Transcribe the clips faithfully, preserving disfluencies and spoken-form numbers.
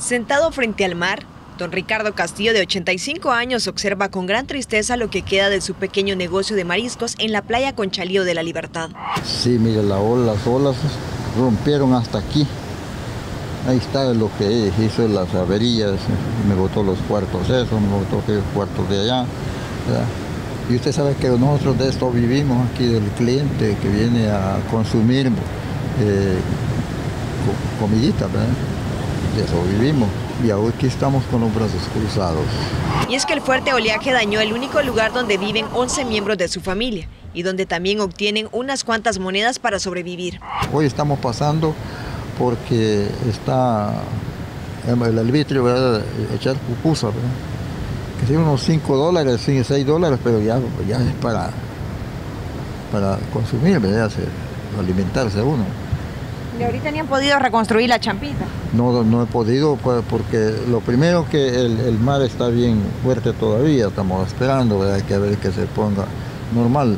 Sentado frente al mar, don Ricardo Castillo, de ochenta y cinco años, observa con gran tristeza lo que queda de su pequeño negocio de mariscos en la playa Conchalío de la Libertad. Sí, mire, la ola, las olas rompieron hasta aquí. Ahí está lo que hizo las averías, me botó los cuartos eso, me botó aquellos cuartos de allá, ¿verdad? Y usted sabe que nosotros de esto vivimos aquí, del cliente que viene a consumir eh, comidita, ¿verdad? De eso vivimos. Y ahora aquí estamos con los brazos cruzados. Y es que el fuerte oleaje dañó el único lugar donde viven once miembros de su familia y donde también obtienen unas cuantas monedas para sobrevivir. Hoy estamos pasando porque está el arbitrio, ¿verdad? Echar pupusa, ¿verdad? Que son unos cinco dólares, seis dólares, pero ya, ya es para, para consumir, ¿verdad? Alimentarse uno. ¿Y ahorita ni han podido reconstruir la champita? No, no he podido, porque lo primero que el, el mar está bien fuerte todavía, estamos esperando, ¿verdad? Hay que ver que se ponga normal.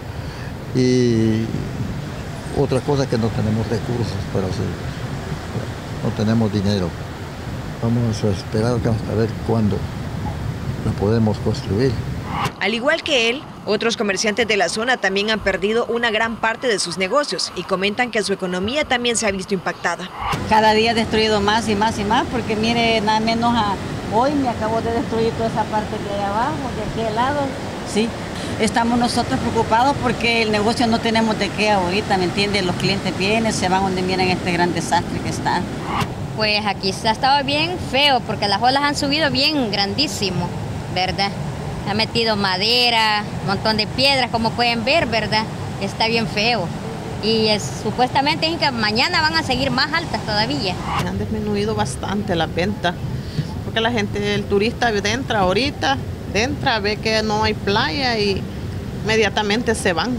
Y otra cosa que no tenemos recursos para hacer, no tenemos dinero. Vamos a esperar a ver cuándo la podemos construir. Al igual que él, otros comerciantes de la zona también han perdido una gran parte de sus negocios y comentan que su economía también se ha visto impactada. Cada día he destruido más y más y más, porque mire, nada menos a hoy me acabo de destruir toda esa parte de ahí abajo, de aquel lado. Sí, estamos nosotros preocupados porque el negocio no tenemos de qué ahorita, ¿me entiende? Los clientes vienen, se van donde miran este gran desastre que está. Pues aquí ha estado bien feo porque las olas han subido bien grandísimo, ¿verdad? Ha metido madera, un montón de piedras, como pueden ver, ¿verdad? Está bien feo. Y es, supuestamente dicen que mañana van a seguir más altas todavía. Han disminuido bastante las ventas, porque la gente, el turista entra ahorita, entra, ve que no hay playa y inmediatamente se van.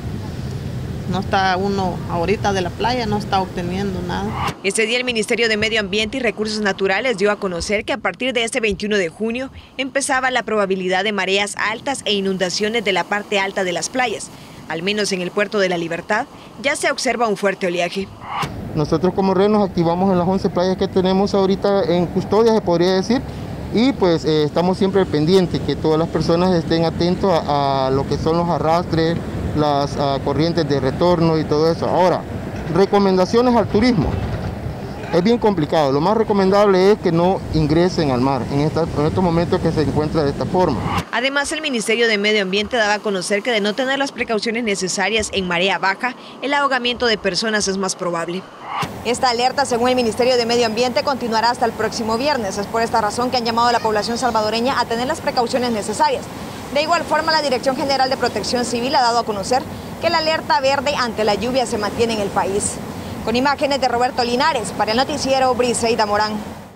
No está uno ahorita de la playa, no está obteniendo nada. Este día el Ministerio de Medio Ambiente y Recursos Naturales dio a conocer que a partir de este veintiuno de junio empezaba la probabilidad de mareas altas e inundaciones de la parte alta de las playas. Al menos en el puerto de la Libertad ya se observa un fuerte oleaje. Nosotros como red nos activamos en las once playas que tenemos ahorita en custodia, se podría decir, y pues eh, estamos siempre pendientes que todas las personas estén atentos a, a lo que son los arrastres, las uh, corrientes de retorno y todo eso. Ahora, recomendaciones al turismo. Es bien complicado. Lo más recomendable es que no ingresen al mar en, esta, en estos momentos que se encuentra de esta forma. Además, el Ministerio de Medio Ambiente daba a conocer que de no tener las precauciones necesarias en marea baja, el ahogamiento de personas es más probable. Esta alerta, según el Ministerio de Medio Ambiente, continuará hasta el próximo viernes. Es por esta razón que han llamado a la población salvadoreña a tener las precauciones necesarias. De igual forma, la Dirección General de Protección Civil ha dado a conocer que la alerta verde ante la lluvia se mantiene en el país. Con imágenes de Roberto Linares, para el noticiero Briseida Morán.